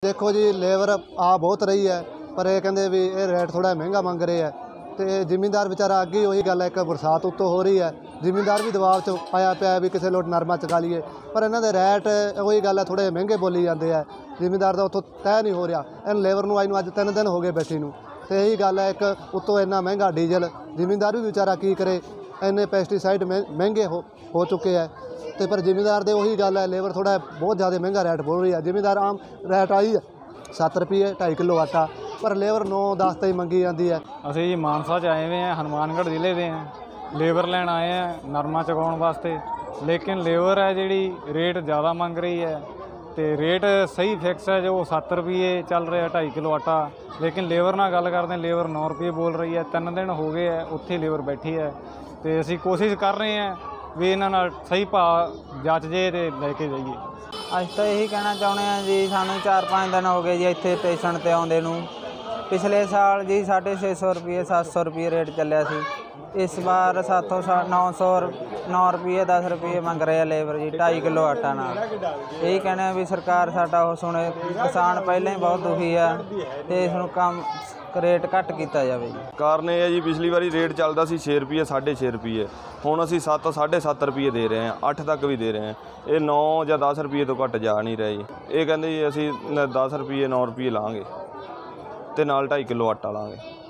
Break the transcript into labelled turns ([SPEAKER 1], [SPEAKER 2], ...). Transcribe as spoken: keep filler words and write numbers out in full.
[SPEAKER 1] देखो जी लेबर आ बहुत रही है पर ये कहते भी ये रेट थोड़ा महंगा मंग रहे हैं तो जिमींदार बेचारा अगे वही गल है एक बरसात उत्तों हो रही है जिमींदार भी दबाव च पाया पाया भी किसी लोट नरमा चुका लीए पर इन्हों के रेट वही गल है थोड़े महंगे बोली जाते हैं जिमींदार का उत्तों तय नहीं हो रहा इन लेबर में आई अज तीन दिन हो गए बैठी नूं तो यही गल है एक उत्तों इन्ना महंगा डीजल जिमींदार भी बेचारा की करे इन्ने पैसटीसाइड महंगे हो हो चुके हैं तो पर जिमींदार दे वही गल है लेबर थोड़ा बहुत ज़्यादा महंगा रेट बोल रही है जिमींदार आम रेट आई है सत्त रुपये ढाई किलो आटा पर लेबर नौ दस तक मंगी जाती है।
[SPEAKER 2] ਅਸੀਂ ਜੀ ਮਾਨਸਾ 'ਚ ਆਏ ਹੋਏ ਹਾਂ ਹਨੂੰਮਾਨਗੜ੍ਹ ਜ਼ਿਲ੍ਹੇ ਦੇ ਹਾਂ ਲੇਬਰ ਲੈਣ ਆਏ ਹਾਂ ਨਰਮਾ ਚੁਕਾਉਣ ਵਾਸਤੇ ਲੇਕਿਨ ਲੇਬਰ ਹੈ ਜਿਹੜੀ ਰੇਟ ਜ਼ਿਆਦਾ ਮੰਗ ਰਹੀ ਹੈ ਤੇ ਰੇਟ ਸਹੀ ਫਿਕਸ ਹੈ ਜੋ ਸੱਤ ਰੁਪਏ ਚੱਲ ਰਿਹਾ ਢਾਈ ਕਿਲੋ ਆਟਾ ਲੇਕਿਨ ਲੇਬਰ ਨਾਲ ਗੱਲ ਕਰਦੇ ਲੇਬਰ ਨੌ ਰੁਪਏ ਬੋਲ ਰਹੀ ਹੈ ਤਿੰਨ ਦਿਨ ਹੋ ਗਏ ਹੈ ਉੱਥੇ ਲੇਬਰ ਬੈਠੀ ਹੈ ਤੇ ਅਸੀਂ ਕੋਸ਼ਿਸ਼ ਕਰ ਰਹੇ ਹਾਂ ਵੀ ਇਹਨਾਂ ਨਾਲ ਸਹੀ ਭਾਅ ਜੱਚ ਜੇ ਤੇ ਲੈ ਕੇ ਜਾਈਏ।
[SPEAKER 3] ਅਸੀਂ ਤਾਂ ਇਹੀ ਕਹਿਣਾ ਚਾਹੁੰਦੇ ਹਾਂ ਜੀ ਸਾਨੂੰ ਚਾਰ ਪੰਜ ਦਿਨ ਹੋ ਗਏ ਜੀ ਇੱਥੇ ਸਟੇਸ਼ਨ 'ਤੇ ਆਉਂਦੇ ਨੂੰ ਪਿਛਲੇ ਸਾਲ ਜੀ ਸਾਢੇ ਛੇ ਸੌ ਰੁਪਏ ਸੱਤ ਸੌ ਰੁਪਏ ਰੇਟ ਚੱਲਿਆ ਸੀ ਇਸ ਵਾਰ ਸਾਤੋਂ ਨੌ ਸੌ ਨੌ ਰੁਪਏ ਦਸ ਰੁਪਏ ਮੰਗ ਰਹੇ ਆ ਲੇਬਰ ਜੀ ਢਾਈ ਕਿਲੋ ਆਟਾ ਨਾਲ ਇਹੀ ਕਹਿੰਦੇ ਵੀ ਸਰਕਾਰ ਸਾਡਾ ਉਹ ਸੁਣੇ ਕਿਸਾਨ ਪਹਿਲਾਂ ਹੀ ਬਹੁਤ ਦੁਖੀ ਆ ਅਤੇ ਇਸ ਨੂੰ ਕੰਮ रेट घट किया जाए जी।
[SPEAKER 4] कारण यह है जी पिछली बारी रेट चलता सी छे रुपये साढ़े छे रुपये हुण असी सत्त साढ़े सत्त रुपये दे रहे हैं अठ तक भी दे रहे हैं ये नौ या दस रुपये तो घट जा नहीं रहे जी ये कहते जी असी दस रुपये नौ रुपये लाँगे तो नाल ढाई किलो आटा लाँगे।